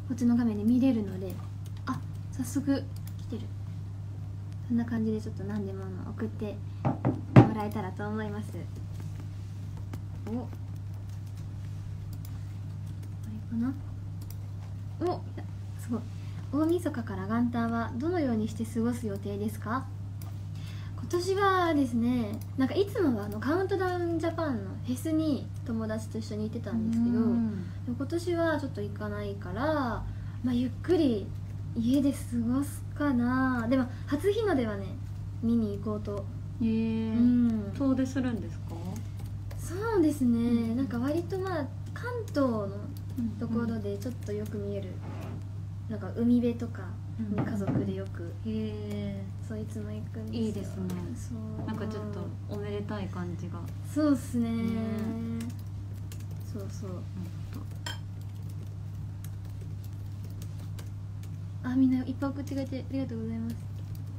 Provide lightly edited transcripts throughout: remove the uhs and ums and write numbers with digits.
こっちの画面で見れるので、あ、早速来てる。そんな感じでちょっと何でも送ってもらえたらと思います。お、これかな。お、すごい。大晦日から元旦はどのようにして過ごす予定ですか？今年はですね、なんかいつもはカウントダウンジャパンのフェスに友達と一緒に行ってたんですけど、今年はちょっと行かないから、まあ、ゆっくり家で過ごすかな。でも初日の出はね見に行こうと。 遠出するんですか？ そうですね、なんか割とまあ関東のところでちょっとよく見える、なんか海辺とかに家族でよく、そういつも行くんですよ。 いいですね。そうなんかちょっとおめでたい感じが。 そうっすね、そうそう。あ、みんないっぱい送ってくれてありがとうございます。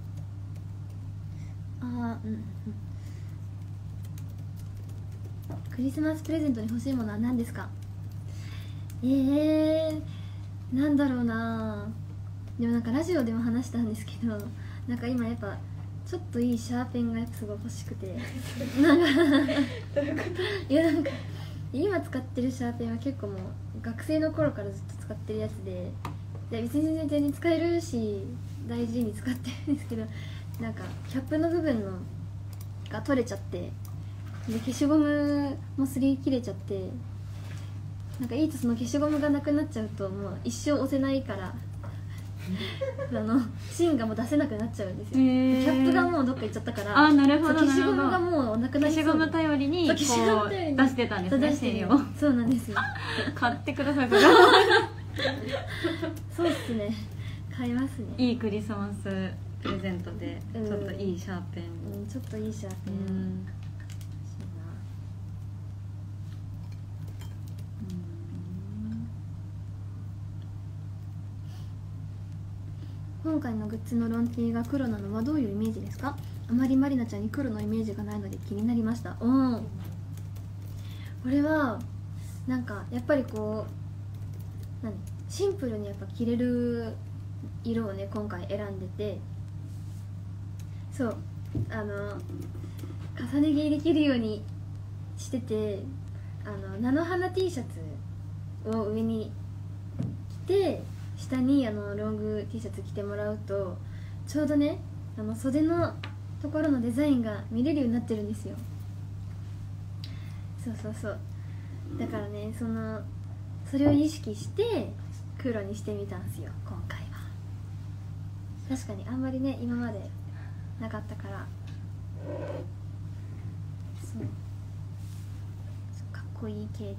クリスマスプレゼントに欲しいものは何ですか？なんだろうな。でもなんかラジオでも話したんですけど、なんか今やっぱちょっといいシャーペンがやっぱすごい欲しくてなんかいや、なんか今使ってるシャーペンは結構もう学生の頃からずっと使ってるやつで、別に全然使えるし大事に使ってるんですけど、なんかキャップの部分のが取れちゃって、で消しゴムも擦り切れちゃって、なんかいいとその消しゴムがなくなっちゃうともう一生押せないから芯がもう出せなくなっちゃうんですよ。キャップがもうどっか行っちゃったから、 あ、なるほど、 消しゴムがもうなくなりそう、 消しゴム頼りにこう出してたんですね、芯を。 そうなんですよ。 買ってください。 そうっすね、買いますね。 いいクリスマスプレゼントでちょっといいシャーペン、 ちょっといいシャーペン、今回のグッズのロンティーが黒なのはどういうイメージですか？あまりまりなちゃんに黒のイメージがないので気になりました。これはなんかやっぱりこうシンプルにやっぱ着れる色をね今回選んでて、そう重ね着できるようにしてて、菜の花 T シャツを上に着て、下にロング T シャツ着てもらうとちょうどね袖のところのデザインが見れるようになってるんですよ。そうだからね、それを意識して黒にしてみたんですよ今回は。確かにあんまりね今までなかったから、そうかっこいい系でね、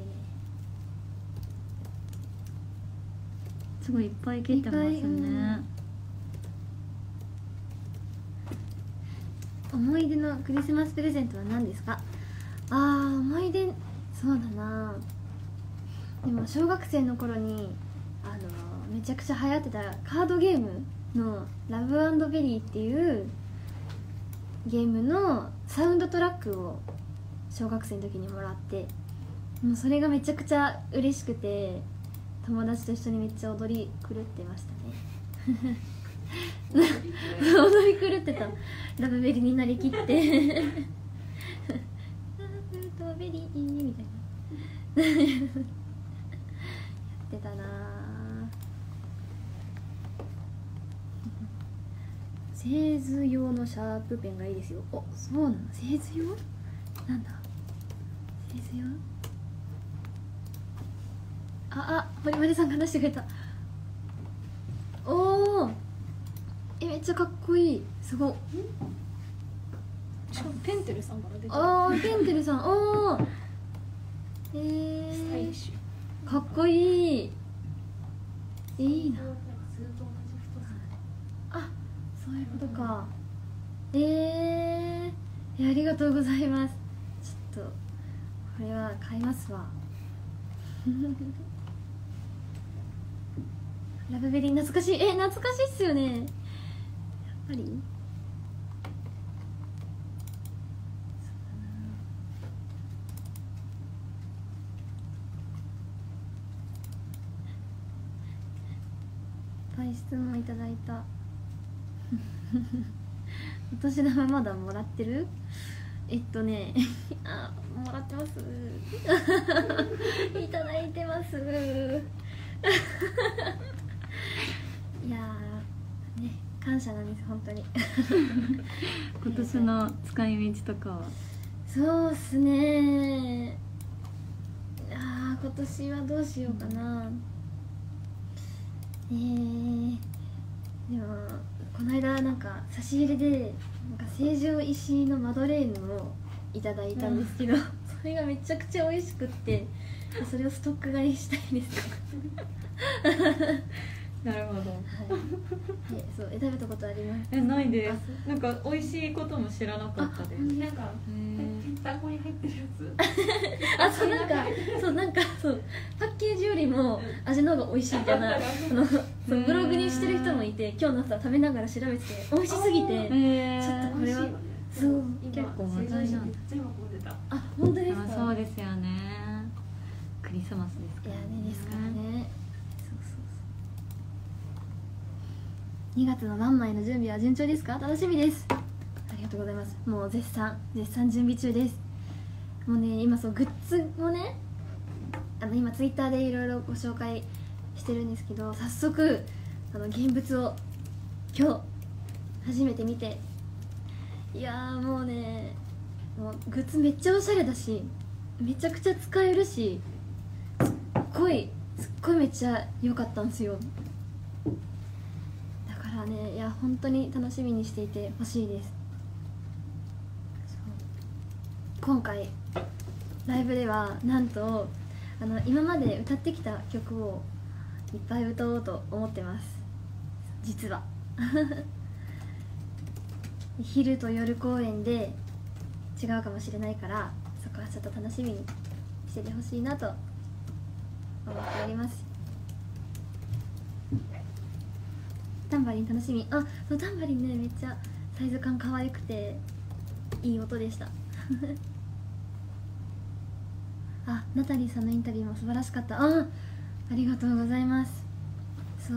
すごいいっぱい切ってますね。 思い出のクリスマスプレゼントは何ですか？思い出、そうだな。でも小学生の頃にめちゃくちゃ流行ってたカードゲームのラブ&ベリーっていうゲームのサウンドトラックを小学生の時にもらって、もうそれがめちゃくちゃ嬉しくて友達と一緒にめっちゃ踊り狂ってましたね踊り狂ってた。ラブベリーになりきってラブとベリーみたいなやってたな。製図用のシャープペンがいいですよ。そうなの？製図用？なんだ製図用？堀丸さんが出してくれた。めっちゃかっこいい。すごっ。 しかもペンテルさんから出てる。 ペンテルさん。 スタイリッシュ。 かっこいい。いいな。そういうことか。ありがとうございます。ちょっとこれは買いますわラブベリー懐かしい。懐かしいっすよね、やっぱり。 ぱい質問いただいた。お年玉まだもらってる？あ、もらってます。いただいてます。いやーね、感謝なんです本当に。 今年の使い道とかは？ そうっすね。今年はどうしようかな。でもこの間なんか差し入れでなんか成城石井のマドレーヌをいただいたんですけど、それがめちゃくちゃ美味しくって、それをストック買いしたいです。 なるほど。 そう、食べたことあります？ ないです。なんか美味しいことも知らなかったです。 なんか箱に入ってるやつ。 そうパッケージよりも味の方が美味しいみたいなブログにしてる人もいて、今日の朝食べながら調べてて美味しすぎて、ちょっとこれはそう結構話題なんだ。 あ、本当ですか？ そうですよね。クリスマスですからね。 ですからね。2月の何枚の準備は順調ですか？楽しみです。ありがとうございます。もう絶賛準備中です。もうね、今そうグッズもね、今ツイッターでいろいろご紹介してるんですけど、早速現物を今日初めて見て、いやーもうね、もうグッズめっちゃおしゃれだし、めちゃくちゃ使えるし、すっごいめっちゃ良かったんですよ。だからね、いや本当に楽しみにしていてほしいです。今回ライブではなんと今まで歌ってきた曲をいっぱい歌おうと思ってます。実は昼と夜公演で違うかもしれないから、そこはちょっと楽しみにしててほしいなと思っております。タンバリン楽しみ。そう、タンバリンね、めっちゃサイズ感可愛くていい音でした。ナタリーさんのインタビューも素晴らしかった。ありがとうございます。そう、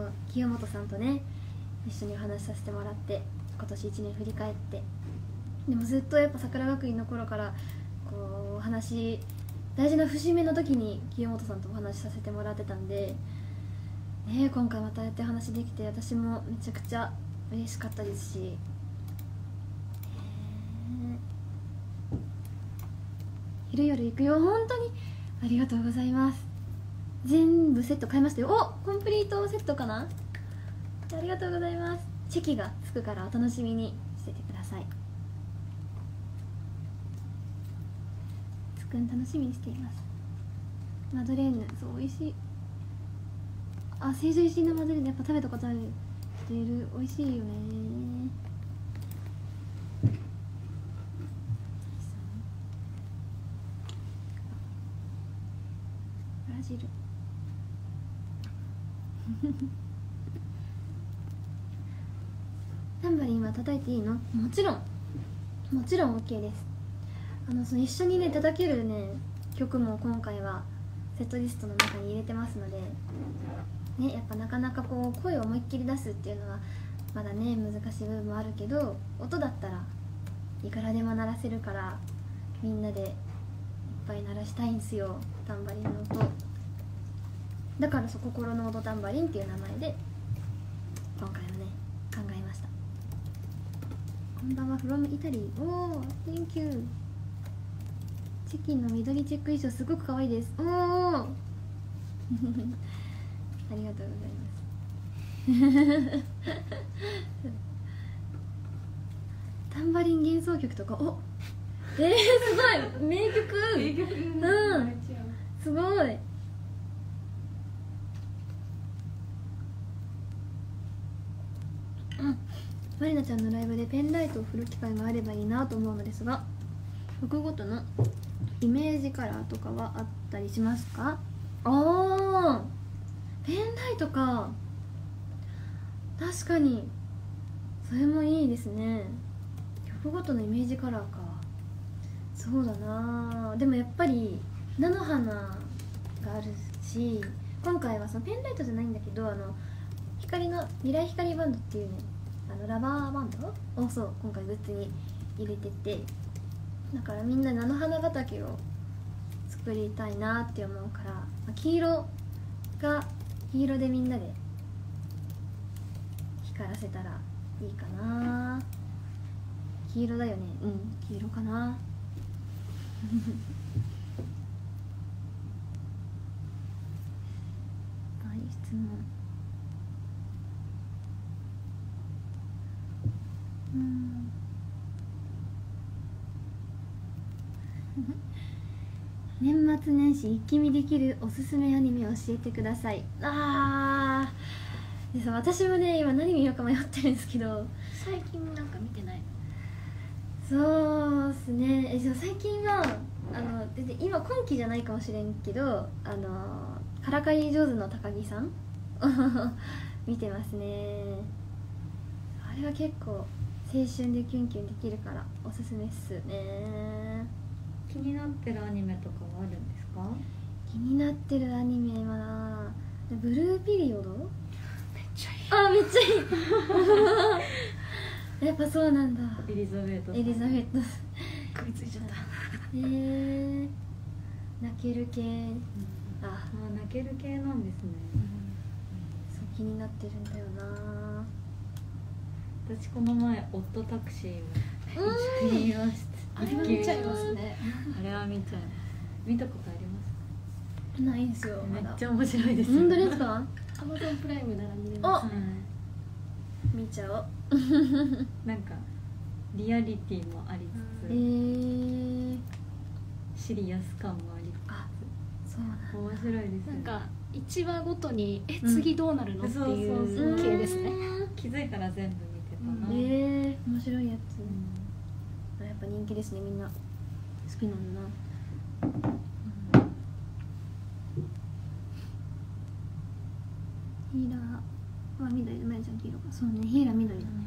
清本さんとね一緒にお話しさせてもらって、今年1年振り返って、でもずっとやっぱ桜学院の頃からこうお話、大事な節目の時に清本さんとお話しさせてもらってたんで、今回またやって話できて、私もめちゃくちゃ嬉しかったですし、昼夜行くよ。本当にありがとうございます。全部セット買いましたよ。コンプリートセットかな。ありがとうございます。チェキがつくからお楽しみにしててください。つくん楽しみにしています。マドレーヌ、そう美味しい。成城石井のマドレーヌやっぱ食べたことある人いる。美味しいよね。ブラジルタンバリンは叩いていいの？もちろん OK です。その一緒にね叩けるね曲も今回はセットリストの中に入れてますのでね、やっぱなかなかこう声を思いっきり出すっていうのはまだね難しい部分もあるけど、音だったらいくらでも鳴らせるから、みんなでいっぱい鳴らしたいんすよ、タンバリンの音だから。心の音タンバリンっていう名前で今回はね考えました。こんばんは from イタリー。Thank you。 チキンの緑チェック衣装すごく可愛いです。ありがとうございますタンバリン幻想曲とか、すごい名曲。すごい。マリナちゃんのライブでペンライトを振る機会があればいいなと思うのですが、曲ごとのイメージカラーとかはあったりしますか？ペンライトか、確かにそれもいいですね。曲ごとのイメージカラーか。そうだな。でもやっぱり菜の花があるし、今回はそのペンライトじゃないんだけど、 光の未来光バンドっていうねラバーバンドをそう今回グッズに入れてて、だからみんな菜の花畑を作りたいなって思うから、黄色でみんなで光らせたらいいかな。黄色だよね。黄色かな。はい質問。年末年始一気見できるおすすめアニメを教えてください。でさ、私もね今何見ようか迷ってるんですけど、 最近なんか見てない？ そうっすね。じゃあ最近は全然今今期じゃないかもしれんけどからかい上手の高木さん見てますね。あれは結構青春でキュンキュンできるからおすすめっすね。 気になってるアニメとかはあるんですか？ 気になってるアニメはブルーピリオド。 めっちゃいい。 めっちゃいいやっぱそうなんだ。 エリザベート食いついちゃった。 泣ける系。 泣ける系なんですね。 そう気になってるんだよな。 私この前オットタクシーを見ました。 あれは見ちゃいますね。 あれは見ちゃいます。見たことあります？ ないですよ。 めっちゃ面白いです。 本当ですか ？Amazon プライムなら見れます。 見ちゃおう。 なんかリアリティもありつつ、シリアス感もありつつ、 そうなんだ。 面白いですよね。 なんか1話ごとに次どうなるのっていう系ですね。 気づいたら全部見てたな。 面白いやつ。やっぱ人気ですね、みんな好きなんだな。ヒーラーは緑で、まやちゃん黄色か。そうね、ヒーラー緑だね。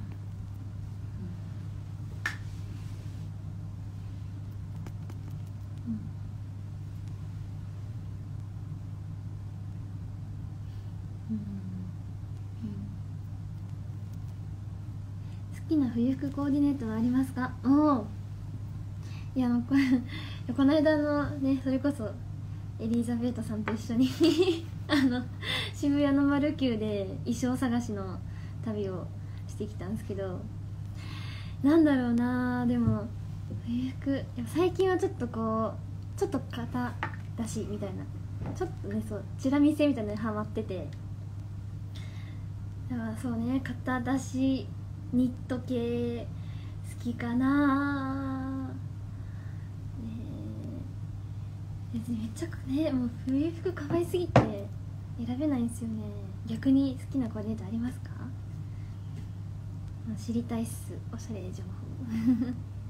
好きな冬服コーディネートはありますか？いやこの間のね、それこそエリザベートさんと一緒に渋谷のマルキューで衣装探しの旅をしてきたんですけど、なんだろうな、でも冬服やっぱ最近はちょっと肩出しみたいな、ちょっとね、そうチラ見せみたいなのにハマってて、だからそうね、肩出しニット系好きかな。めっちゃね、もう冬服可愛すぎて選べないんですよね。逆に好きなコーディネートありますか？知りたいっす、おしゃれ情報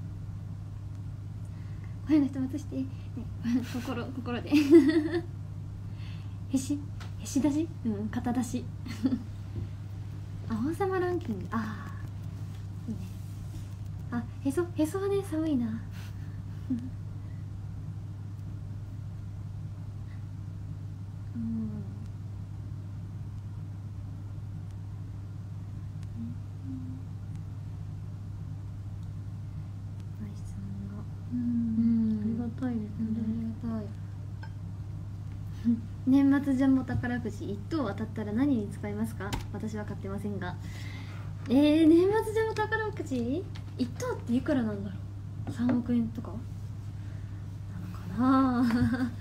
声の人渡して、ね、心でへし出し、肩出し王様ランキング、いいね。へそはね、寒いなありがたいですね。ありがたい年末ジャンボ宝くじ1等当たったら何に使いますか？私は買ってませんが。年末ジャンボ宝くじ1等っていくらなんだろう。3億円とかなのかな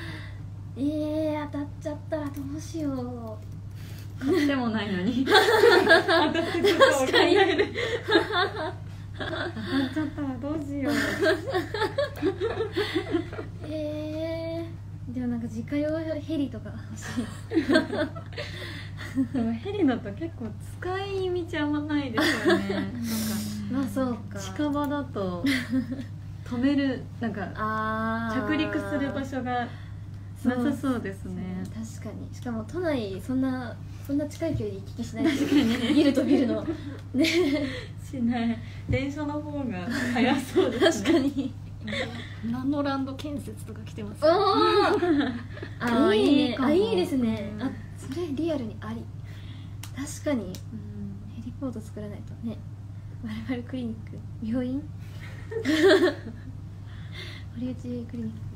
当たっちゃったらどうしよう。 買ってもないのに当たってちょっと考える当たっちゃったらどうしようでもなんか自家用ヘリとか欲しいでもヘリだと結構使い道あんまないですよねなんかまあそうか、 近場だと止めるなんか着陸する場所がなさそうですね。 確かに、しかも都内そんな近い距離で行き来しないですよねビルとビルのねしない。電車の方が早そうですね。 確かにナノランド建設とか来てます。 いいね。いいですね。 うんそれリアルにあり。 確かにヘリポート作らないとね。我々クリニック、病院堀内クリニック。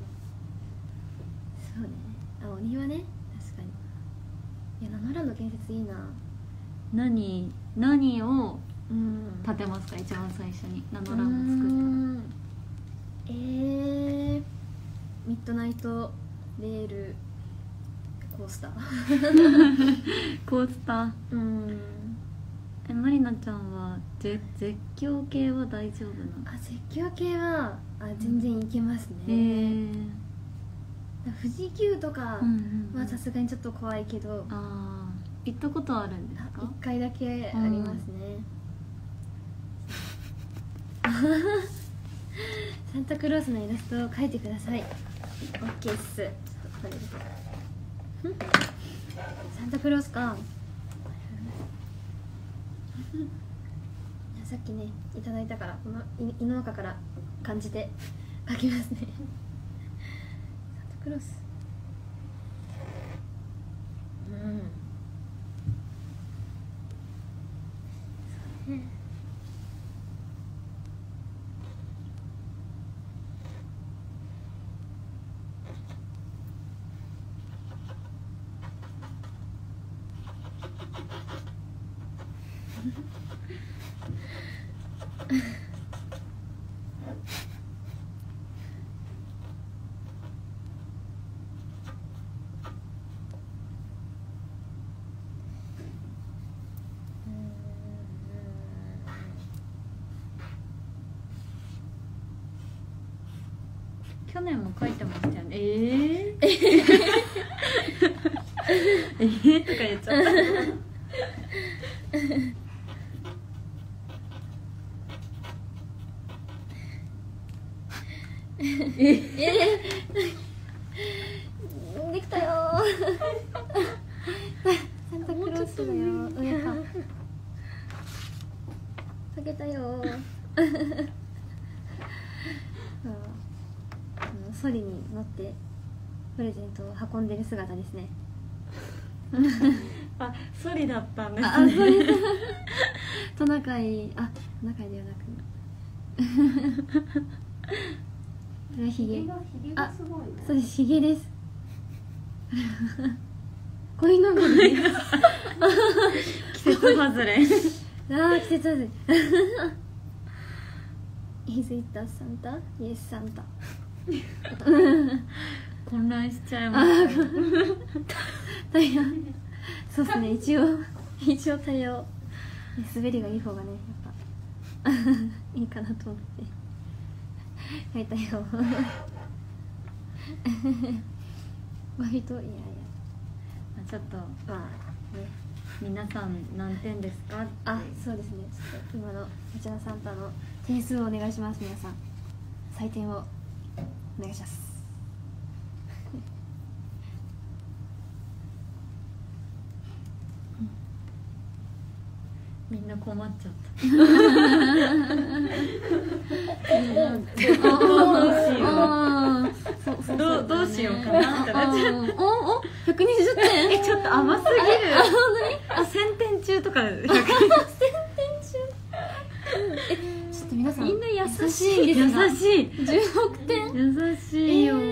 そうね。あ、お庭ね。確かに。いや、ナノランド建設いいな。 何を建てますか、一番最初にナノランド作ったら。 ミッドナイトレールコースターコースター。まりなちゃんは絶叫系は大丈夫なの？ 絶叫系は全然いけますね。富士急とかはさすがにちょっと怖いけど、 行ったことあるんですか ？1回だけありますね。サンタクロースのイラストを描いてください。 OK っす。サンタクロースか。さっきねいただいたから、この胃の中から感じて描きますね。サンタクロース。そうね。 去年も書いてましたよね。とか言っちゃった。 できたよサンタクロースだよ。上か描けたよソリに乗ってプレゼントを運んでる姿ですね。 ソリだったんですね。 トナカイ、トナカイではなくこれはヒゲ。そうです、ヒゲです。こういうのが季節外れ。 季節外れ。Is it a Santa? Yes, Santa. 混乱しちゃいますね。 そうですね、一応タイヤを滑りがいい方がね、やっぱいいかなと思って書いたよ。割といやちょっとね、 皆さん何点ですか？ そうですね、ちょっと今のこちらサンタの点数をお願いします。皆さん採点をお願いします。 みんな困っちゃった。どうしようかなってなっちゃう。 120点。 ちょっと甘すぎる。1000点中とか。1000点中。 ちょっと皆さんみんな優しいですが。 優しい。 16点。 優しいよ。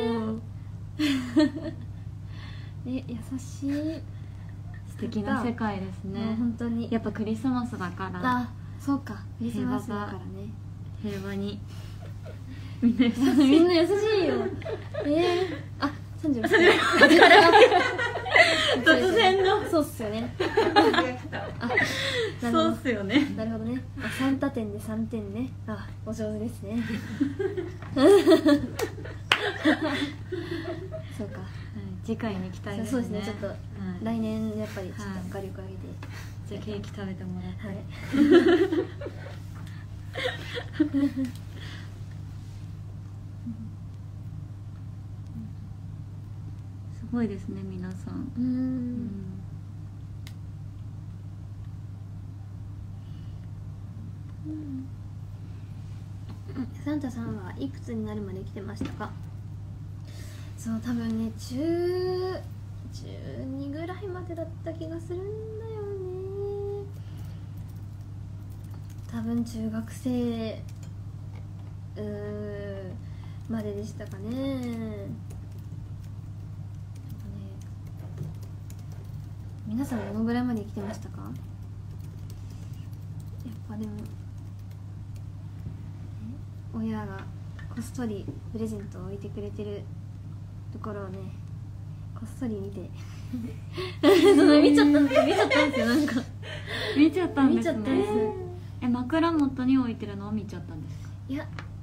優しい。 素敵な世界ですね。 本当に。 やっぱクリスマスだから。 そうか。クリスマスだからね。 平和に。みんな優しい。 みんな優しいよ。36点。 突然の。 そうっすよね。 そうっすよね。 なるほどね。サンタ点で3点ね。お上手ですね。そうか。 次回に期待ですね。 そうですね。ちょっと来年やっぱりちょっと火力上げて。 じゃあケーキ食べてもらって。すごいですね、皆さん。 サンタさんはいくつになるまで来てましたか？そう多分ね12ぐらいまでだった気がするんだよね。 多分中学生まででしたかね。皆さんどのぐらいまで来てましたか？やっぱでも親がこっそりプレゼントを置いてくれてるところをね、こっそり見て見ちゃったんですよ。なんか見ちゃったんですね。 見ちゃったんです。 枕元に置いてるのを見ちゃったんですか？ いや、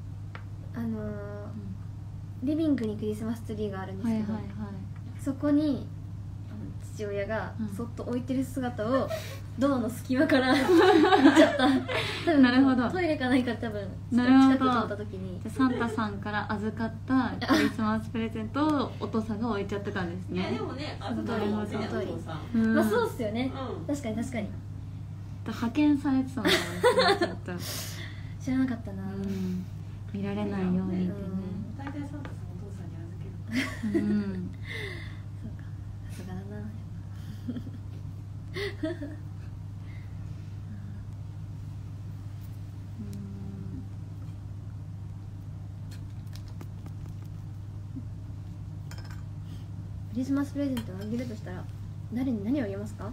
リビングにクリスマスツリーがあるんですけど、そこに父親がそっと置いてる姿をドアの隙間から見ちゃった。多分なるほど。 トイレかないから多分なるほど。 近く通った時にサンタさんから預かったクリスマスプレゼントをお父さんが置いちゃってたんですね。 いやでもね、 その通り、その通り。まあそうっすよね。確かに確かに。 派遣されてたのかな。ちょっと知らなかったな。 見られないようにってね。 大体サンタさんお父さんに預ける。 そうか、さすがだな。クリスマスプレゼントをあげるとしたら誰に何をあげますか？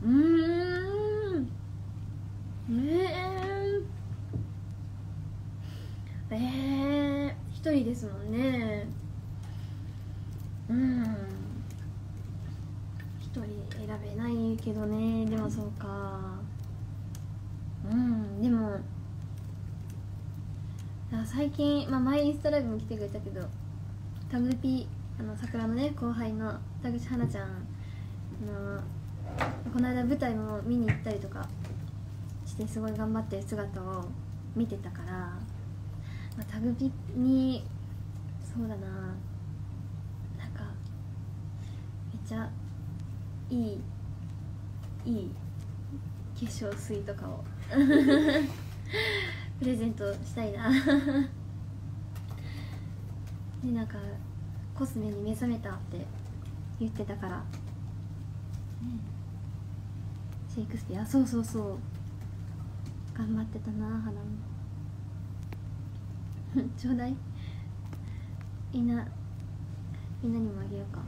一人ですもんね。一人選べないけどね。でもそうか。でも最近、前インスタライブも来てくれたけど、タグピ桜のね後輩の田口花ちゃんのこの間舞台も見に行ったりとかしてすごい頑張ってる姿を見てたから、タグピにそうだな、なんかめっちゃいい化粧水とかをプレゼントしたいなで、なんかコスメに目覚めたって言ってたから、シェイクスピア、そう頑張ってたな。花もちょうだい、みんなにもあげようか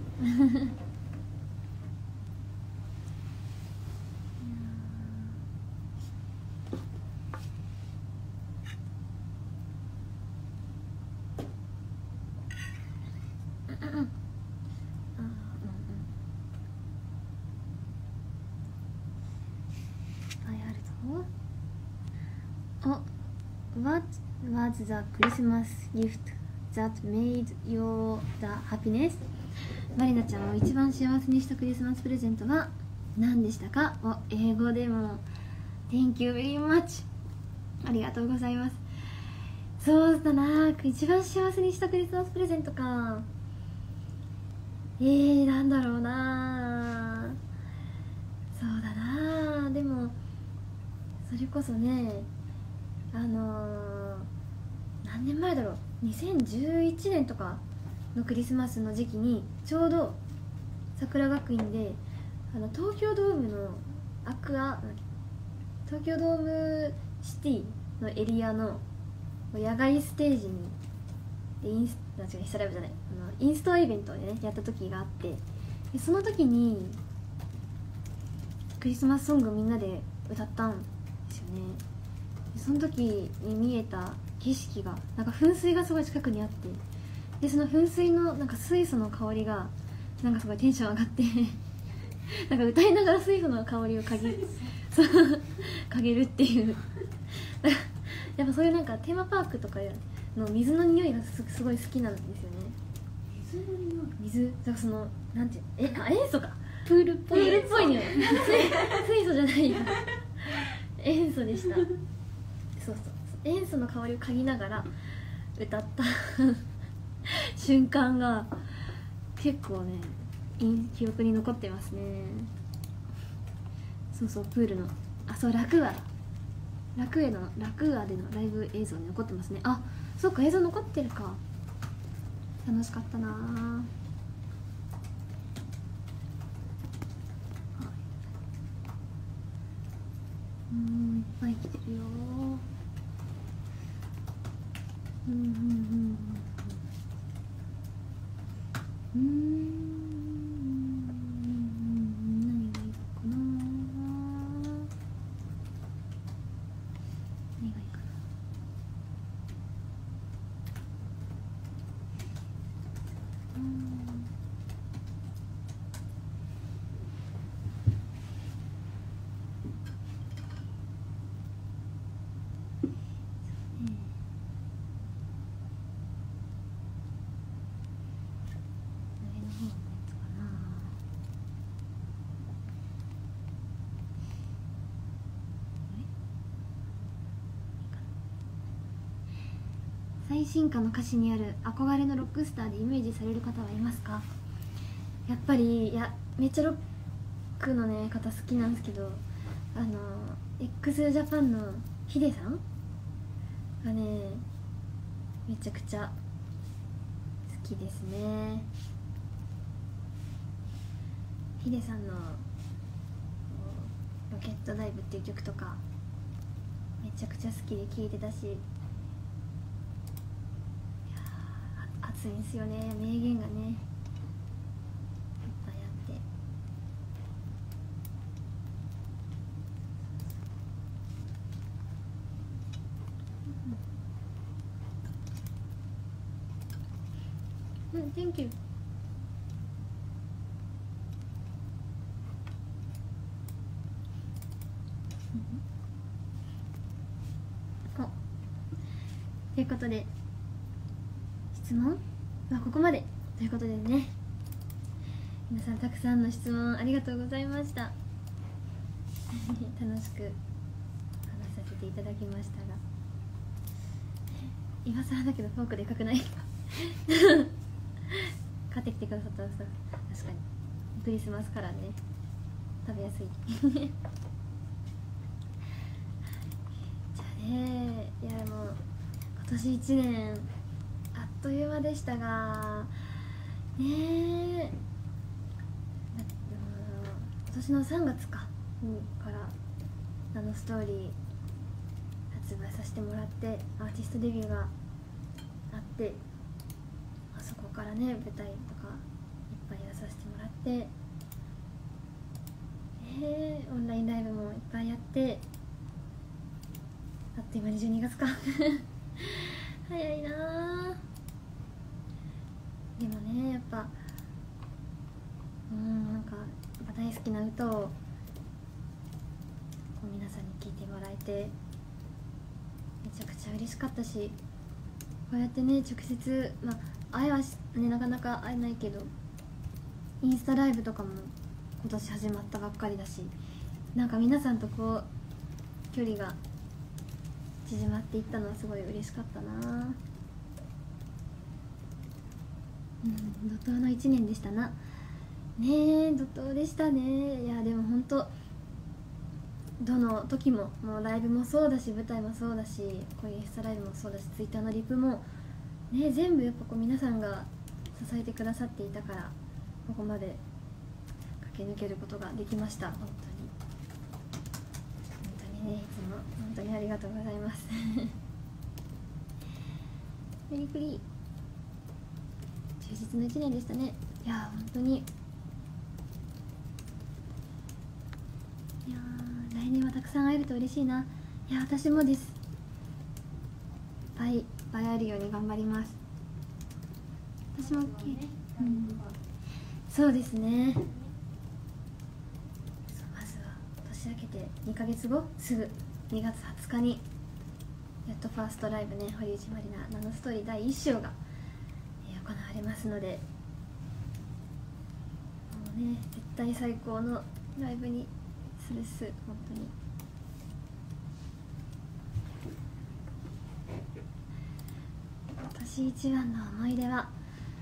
What was the Christmas gift that made you the happiness? マリナちゃんを一番幸せにしたクリスマスプレゼントは何でしたか？英語でも Thank you very much ありがとうございます。そうだな、一番幸せにしたクリスマスプレゼントか。なんだろうな。そうだな、でもそれこそね、何年前だろう、2011年とかのクリスマスの時期にちょうど桜学院で東京ドームの東京ドームシティのエリアの野外ステージにインストアイベントをねやった時があって、でその時にクリスマスソングをみんなで歌ったんですよね。その時に見えた景色がなんか噴水がすごい近くにあって、でその噴水のなんか水素の香りがなんかすごいテンション上がってなんか歌いながら水素の香りを嗅げるっていうやっぱそういうなんかテーマパークとかの水の匂いがすごい好きなんですよね。 水の匂い、 水だからそのなんて塩素か、プールっぽい匂い水素じゃないよ塩素でした。そう塩素の香りを嗅ぎながら歌った瞬間が結構ね記憶に残ってますね。そうプールのラクーアでのライブ映像に残ってますね。そうか、映像残ってるか。楽しかったなぁ。いっぱい来てるよ。 うんうんうんうん何がいいかな、何がいいかな。最新歌の歌詞にある憧れのロックスターでイメージされる方はいますか？やっぱりいやめっちゃロックのね方好きなんですけど、x ジャパンのヒデさんがねめちゃくちゃ好きですね。ヒデさんの「ロケットダイブ」っていう曲とかめちゃくちゃ好きで聴いてたし、熱いんですよね、名言がねいっぱいあって。Thank you。 ということで質問はここまでということでね、皆さんたくさんの質問ありがとうございました楽しく話させていただきましたが、今更だけどフォークでかくない買ってきてくださったらさ、確かにクリスマスからね食べやすいじゃあね、いやでも今年1年あっという間でしたがねえ、今年の3月からナノストーリー発売させてもらってアーティストデビューがあって、あそこからね舞台とかいっぱいやらさせてもらって、オンラインライブもいっぱいやって、あっという間に12月か早いなあ。でもねやっぱなんかやっぱ大好きな歌をこう皆さんに聴いてもらえてめちゃくちゃ嬉しかったし、こうやってね直接会えはねなかなか会えないけどインスタライブとかも今年始まったばっかりだし、なんか皆さんとこう距離が縮まっていったのはすごい嬉しかったな。怒涛の1年でしたな。ねえ怒涛でしたね。いやでも本当どの時ももうライブもそうだし舞台もそうだしこういうインスタライブもそうだしツイッターのリプもね全部やっぱこう皆さんが支えてくださっていたからここまで駆け抜けることができました。本当にねいつも本当にありがとうございますメリクリ充実の1年でしたね。いや本当にいや来年はたくさん会えると嬉しいな。いや私もです。いっぱい会えるように頑張ります。私も、そうですね。まずは年明けて2ヶ月後すぐ2月20日にやっとファーストライブね堀内まりなナノストーリー第1章が行われますので、もうね絶対最高のライブにするっす。本当に今年一番の思い出は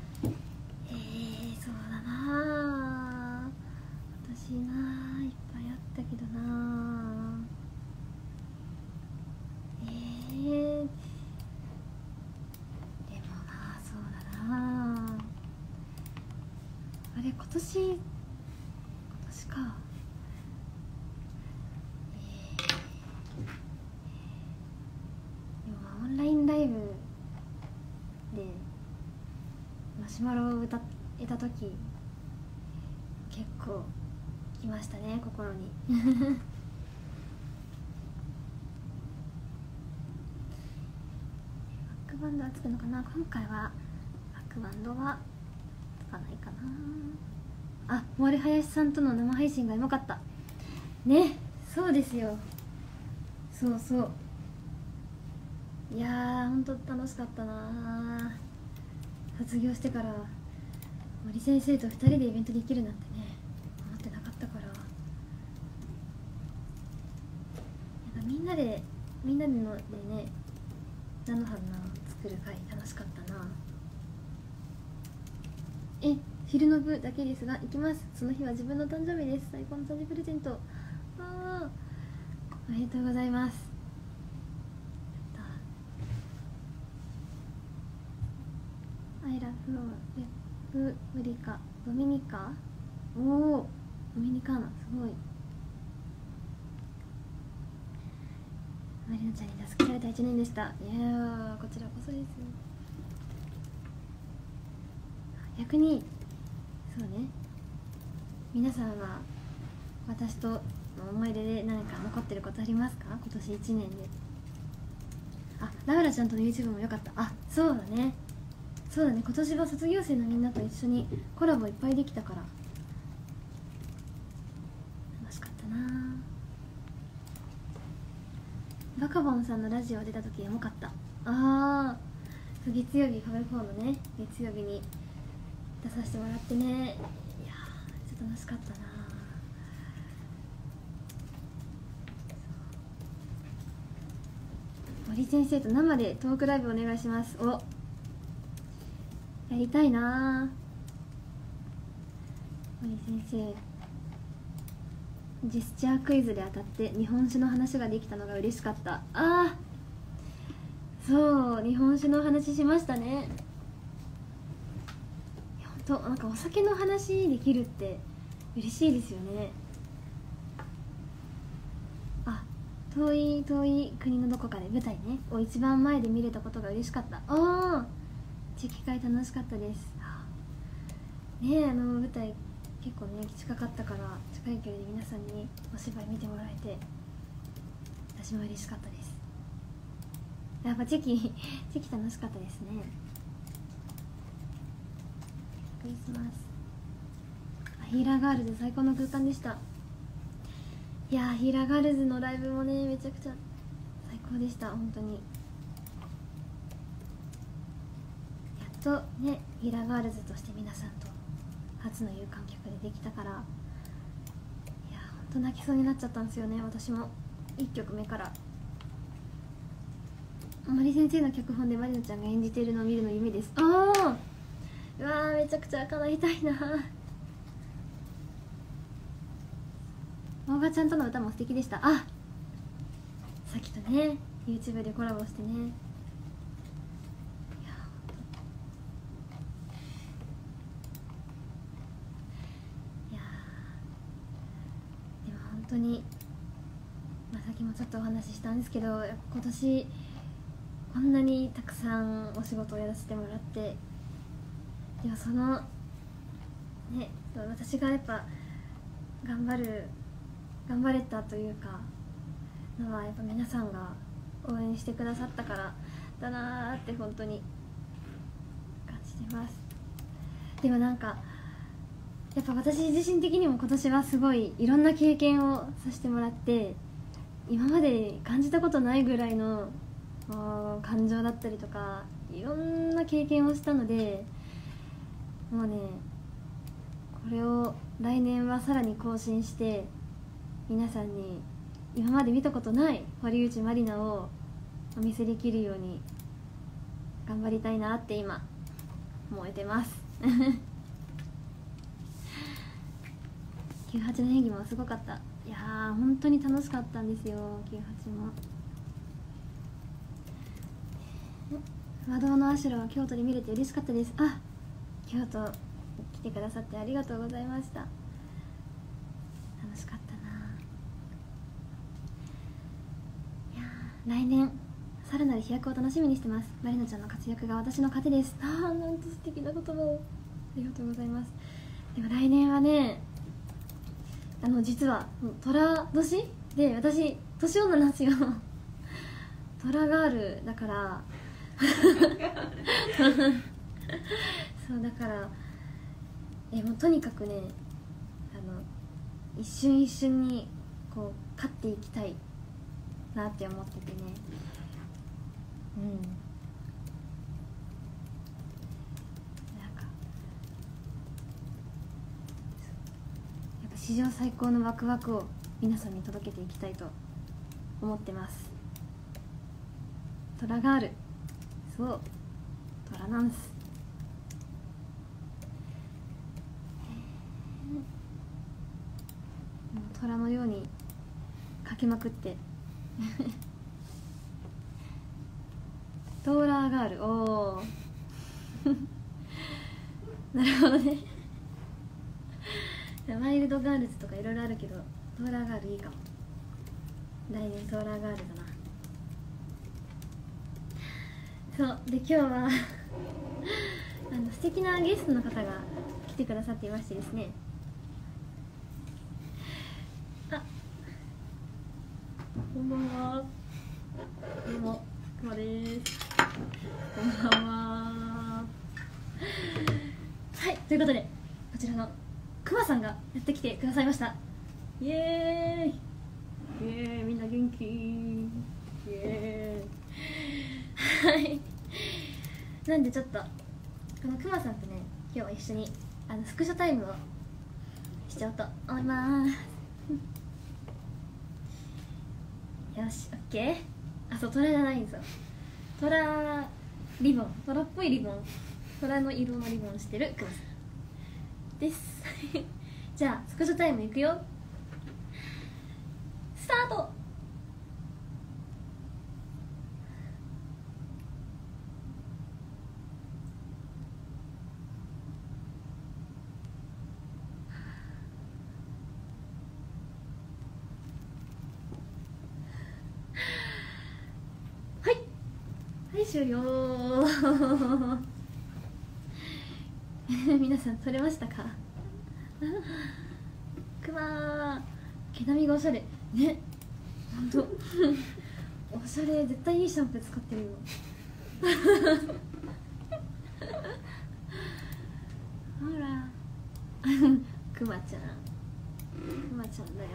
そうだな私いっぱいあったけどなでもそうだなあれ今年かでもオンラインライブシマロを歌えた時結構きましたね、心にバックバンドはつくのかな。今回はバックバンドはつかないかな。あ、森林さんとの生配信がうまかったね。そうですよ、そうそう、いやーほんと楽しかったな。卒業してから森先生と2人でイベントできるなんてね思ってなかったから、なんかみんなでのでね菜の花を作る会楽しかったな。昼の部だけですが行きます。その日は自分の誕生日です。最高の誕生日プレゼント。おめでとうございます。アイラフローレプリカドミニカ、おおドミニカーナ、すごい。マリナちゃんに助けられた1年でした。いやーこちらこそです。逆にそうね、皆さんは私との思い出で何か残ってることありますか？今年1年で。あ、ラウラちゃんとの YouTube も良かった。あ、そうだね、そうだね、今年は卒業生のみんなと一緒にコラボいっぱいできたから楽しかったな。バカボンさんのラジオ出た時エモかった。月曜日ファブ4のね月曜日に出させてもらってね、いやーちょっと楽しかったな。森先生と生でトークライブお願いします。お、やりたいな。森先生ジェスチャークイズで当たって日本酒の話ができたのが嬉しかった。そう、日本酒の話しましたね。ほんとなんかお酒の話できるって嬉しいですよね。遠い国のどこかで舞台ねを一番前で見れたことが嬉しかった。地域会楽しかったです。ねえ、舞台結構ね近かったから近い距離で皆さんにお芝居見てもらえて私も嬉しかったです。やっぱチキ楽しかったですね。クリスマスヒーラーガールズ最高の空間でした。いやーヒーラーガールズのライブもねめちゃくちゃ最高でした。本当にやっとねヒーラーガールズとして皆さんと初の有観客でできたから、いやーほんと泣きそうになっちゃったんですよね。私も1曲目から森先生の脚本でマリナちゃんが演じているのを見るの夢です。うわーめちゃくちゃ叶いたいな。大賀ちゃんとの歌も素敵でした。さっきとね YouTube でコラボしてね、いやでも本当に、さっきもちょっとお話ししたんですけど、今年こんなにたくさんお仕事をやらせてもらって、でもそのね私がやっぱ頑張れたというかのはやっぱ皆さんが応援してくださったからだなーって本当に感じてます。でもなんかやっぱ私自身的にも今年はすごいいろんな経験をさせてもらって、今まで感じたことないぐらいの感情だったりとかいろんな経験をしたので、もうねこれを来年はさらに更新して皆さんに今まで見たことない堀内まりなをお見せできるように頑張りたいなって今燃えてます98の演技もすごかった。いやー本当に楽しかったんですよ。98も和道のアシュラは京都で見れて嬉しかったです。京都来てくださってありがとうございました。楽しかったな。いや来年さらなる飛躍を楽しみにしてます。まりなちゃんの活躍が私の糧です。なんと素敵な言葉を。ありがとうございます。でも来年はね、実は寅年で、私年女なんですよ。寅ガールだからそうだからもうとにかくね、一瞬一瞬にこう勝っていきたいなって思っててね。なんかやっぱ史上最高のワクワクを皆さんに届けていきたいと思ってます。トラガール、そうトラなんす。トラのようにかけまくってトーラーガール、おーなるほどねワイルドガールズとかいろいろあるけど、トーラーガールいいかも。来年トーラーガールだな。そうで、今日は素敵なゲストの方が来てくださっていましてですね。こんばんは。どうも、くまです。こんばんは。はい、ということで、こちらのくまさんがやってきてくださいました。イエーイ。イエーイ、みんな元気。イエーイ。はい。なんでちょっと、このくまさんとね、今日は一緒にスクショタイムをしちゃおうと思います。よし、オッケー。そう、トラじゃないんですよ。トラリボン、トラっぽいリボン、トラの色のリボンしてるクマさんですじゃあスクショタイムいくよ。スタート。はい、終了皆さん撮れましたかくまー、毛並みがおしゃれね。ほんとおしゃれ、絶対いいシャンプー使ってるよほらくまちゃん、くまちゃんだよ。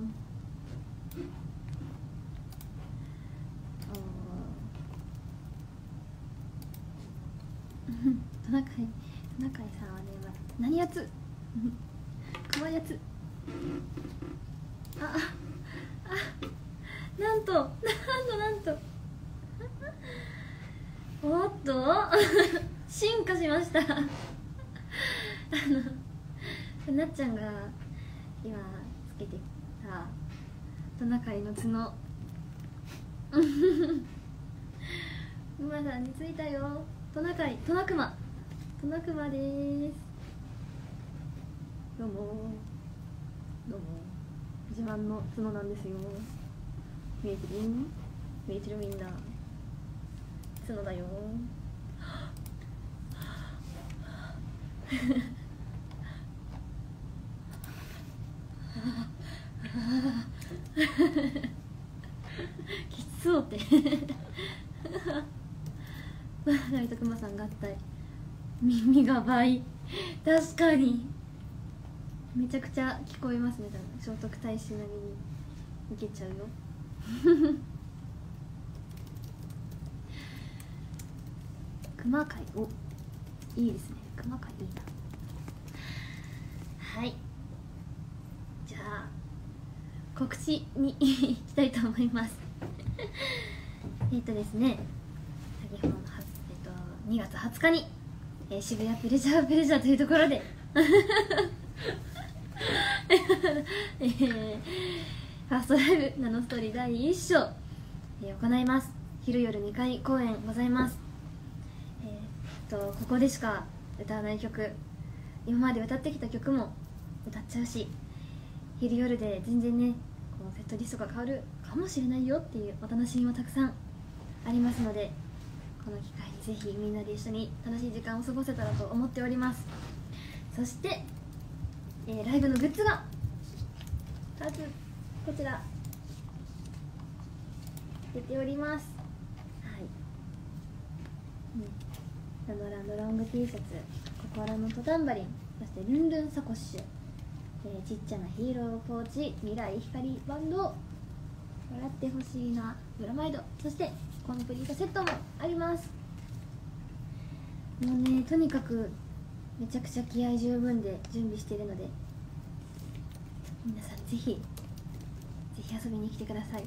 トナカイさんはね、何やつくまやつ、なんとおっと進化しましたなっちゃんが今つけてたトナカイの角馬さんについたよ。トナクマでーす。どうも自慢の角なんですよ。見えてるみんな、角だよきつそうってライトクマさん合体、耳が倍、確かにめちゃくちゃ聞こえますね。多分聖徳太子並みにいけちゃうよ熊会、お、いいですね、熊会いいな。はい、じゃあ告知にいきたいと思いますですね、先ほどの2月20日に、渋谷プレジャーというところでファーストライブナノストーリー第1章、行います。昼夜2回公演ございます。ここでしか歌わない曲、今まで歌ってきた曲も歌っちゃうし、昼夜で全然ねこうセットリストが変わるかもしれないよっていうお楽しみもたくさんありますので、この機会にぜひみんなで一緒に楽しい時間を過ごせたらと思っております。そして、ライブのグッズが2つこちら出ております。はい、ラノランドロング T シャツ、心のトタンバリン、そしてルンルンサコッシュ、ちっちゃなヒーローポーチ、未来光バンド、笑ってほしいなブラマイド、そしてコンプリートセットもあります。もうね、とにかくめちゃくちゃ気合十分で準備しているので、皆さんぜひ遊びに来てください。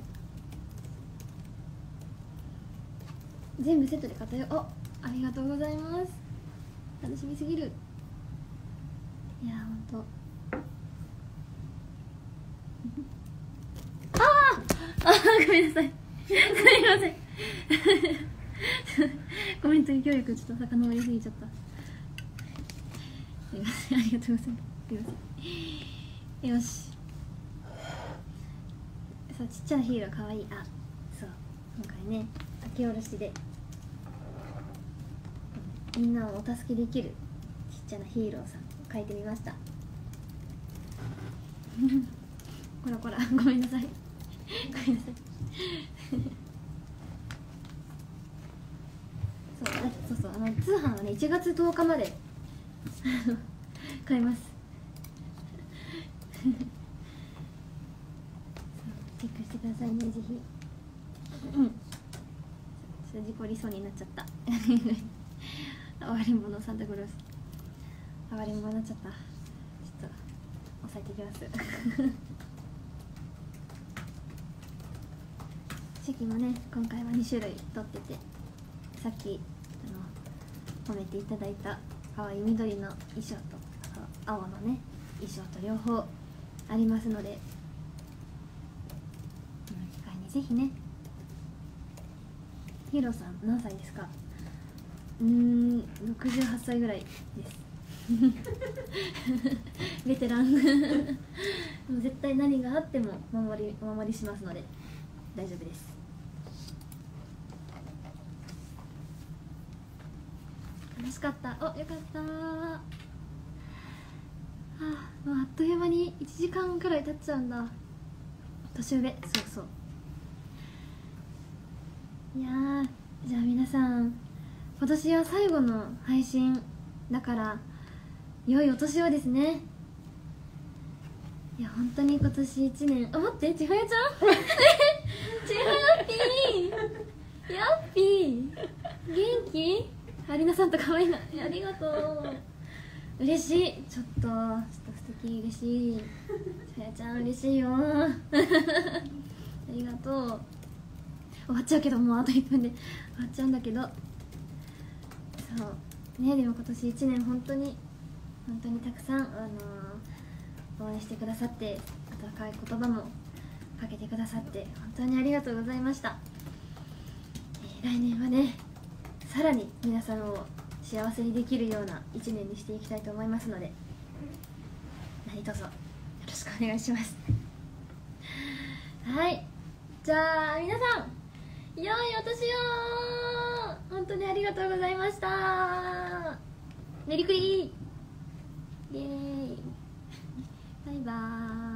全部セットで買ったよ。ありがとうございます。楽しみすぎる。いやほんとごめんなさいすいませんコメントに協力ちょっと遡りすぎちゃった。すいません、ありがとうございます。すいません。よし、そう、ちっちゃなヒーローかわいい。そう、今回ね、書き下ろしでみんなをお助けできるちっちゃなヒーローさん書いてみましたこらこら、ごめんなさいごめんなさいそう、通販はね1月10日まで買えますチェックしてくださいね、ぜひ。ちょっと事故りそうになっちゃった哀れんぼのサンタクロース、哀れんぼになっちゃった。ちょっと押さえていきます席もね、今回は2種類取ってて、さっき褒めていただいた可愛い緑の衣装と青のね衣装と両方ありますので、この機会にぜひね。ヒーローさん何歳ですか？68歳ぐらいですベテランでも絶対何があってもお守りしますので大丈夫です。楽しかった。よかった。もうあっという間に1時間くらい経っちゃうんだ。年上。そういやー、じゃあ皆さん、今年は最後の配信だから良いお年をですね。いや本当に今年1年、待って、ちはやちゃんちはやっぴーやっぴー元気？アリナさんと可愛いな。ありがとう。嬉しい。ちょっと素敵、嬉しい。ちはやちゃん嬉しいよありがとう。終わっちゃうけど、もうあと1分で終わっちゃうんだけど、そうね。でも今年1年本当にたくさん、応援してくださって、温かい言葉もかけてくださって本当にありがとうございました。来年はね、さらに皆さんを幸せにできるような1年にしていきたいと思いますので、何卒よろしくお願いしますはい、じゃあ皆さん、良いお年を。本当にありがとうございました。メリクリイエーイバイバーイ。